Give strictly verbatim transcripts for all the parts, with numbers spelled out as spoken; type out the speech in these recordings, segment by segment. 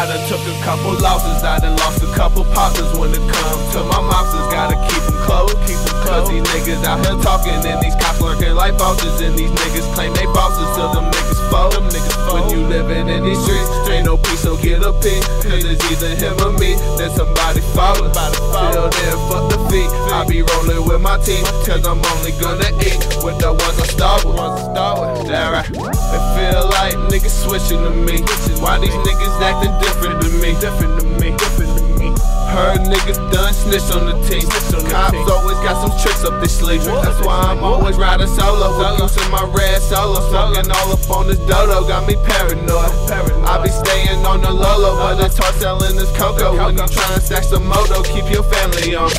I done took a couple losses, I done lost a couple partners. When it comes to my mobsters, gotta keep them close, keep them close. Cause these niggas out here talking, and these cops lurking like vultures, and these niggas claim they bosses till them niggas fold. Them niggas fold. When you living in these streets, ain't no peace, so get a piece. Cause it's either him or me, then somebody follow. Till then, fuck the feet, I be rolling with my team, cause I'm only gonna eat with the ones I start with. That right. It feel like niggas switching to me. Why these niggas acting different to me? Different to me. Different to me. Heard niggas done snitch on the team. Cops always got some tricks up their sleeve. That's why I'm always riding solo, with goose in my red solo, smoking all up on this dodo. Got me paranoid. I be staying on the low, but it's hard selling this cocoa. When you tryna stack some moto, keep your family on.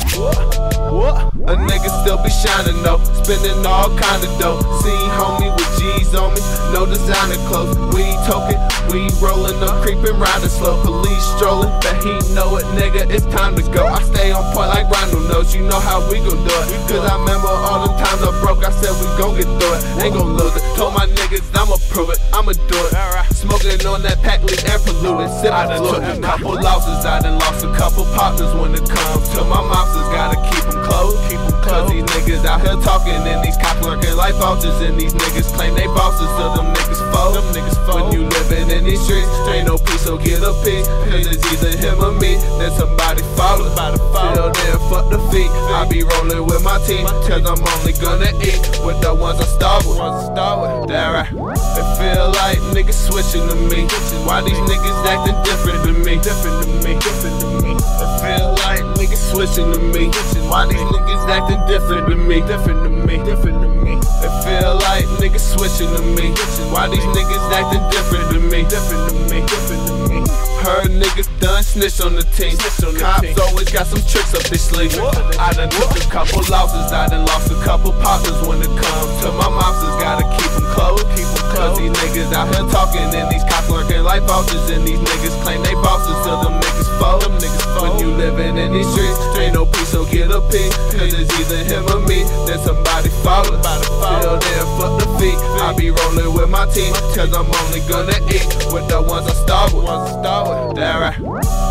A nigga still be shining though, spending all kind of dough. See homie with G's on me, no designer clothes. We token, we rolling up, creeping, riding slow. Police strolling, but he know it, nigga, it's time to go. I stay on point like Rondo knows, you know how we gon' do it. Cause I remember all the times I broke, I said we gon' get through it. Ain't gon' lose it, told my niggas I'ma prove it, I'ma do it. Smoking on that pack, leaf air polluted. I done took a couple losses, I done lost a couple partners. When it comes to my mobsters, gotta keep them close. Cause these niggas out here talking, and these cops lurking like vultures, and these niggas claim they bosses till them niggas fold. Them niggas fold. When you living in these streets, ain't no peace, so get a piece. Cause it's either him or me, then somebody follow. Till then, fuck the feet, I be rolling with my team, cause I'm only gonna eat with the ones I start with. That right. It feel like niggas switching to me. Why these niggas acting different to me? Different to me. Different to me. It feel like niggas switching to me. Why these niggas acting different to me? Different to me. Different to me. It feel like niggas switching to me. Why these niggas acting different to me? Different to me. Different to me. Heard niggas done snitch on the team. Cops always got some tricks up their sleeve. I done took a couple losses, I done lost a couple partners. When it comes to my mobsters, gotta keep them close. Cause these niggas out here talking, and these cops lurking like vultures, and these niggas claim they bosses till them niggas fold. Them niggas fold. When you living in these streets, ain't no peace, so get a piece. Cause it's either him or me, then somebody follow. Till then, fuck the feet, I be rolling with my team, cause I'm only gonna eat with the ones I start with. That right.